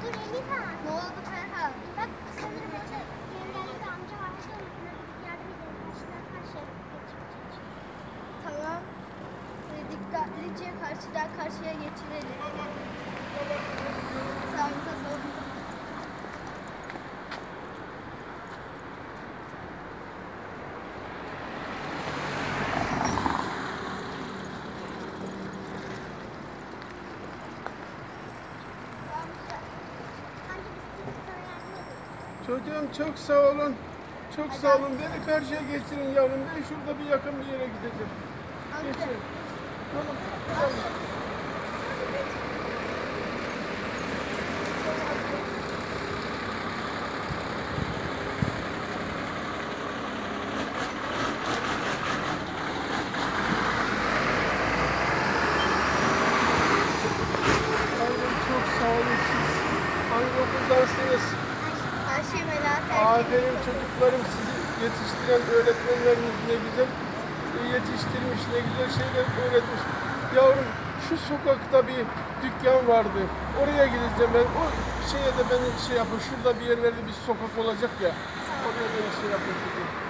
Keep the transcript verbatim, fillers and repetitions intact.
Ne oldu Ferhat? Bak sanırım orada engelli bir amca var. Hadi ona gidip yardım edelim. Karşıdan karşıya geçmeyecek. Tamam. E, dikkatlice karşıdan karşıya geçirelim. Sağımıza solumuza. Amca biz sana yardım edelim. Çocuğum çok sağ olun. Çok sağ olun. Beni karşıya geçirin yavrum. Ben şurada bir yakın bir yere gideceğim. Amca. Geçin. Tamam. Tamam. Yavrum çok sağ olun siz. Hangi okuldansınız? Her şey merak etme. Aferin çocuklarım, sizi yetiştiren öğretmenleriniz ne güzel yetiştirmiş, ne güzel şeyler öğretmiş. Yavrum şu sokakta bir dükkan vardı. Oraya gideceğim ben. O şeye de beni şey yapın. Şurada bir yerlerde bir sokak olacak ya. Oraya beni şey yapın.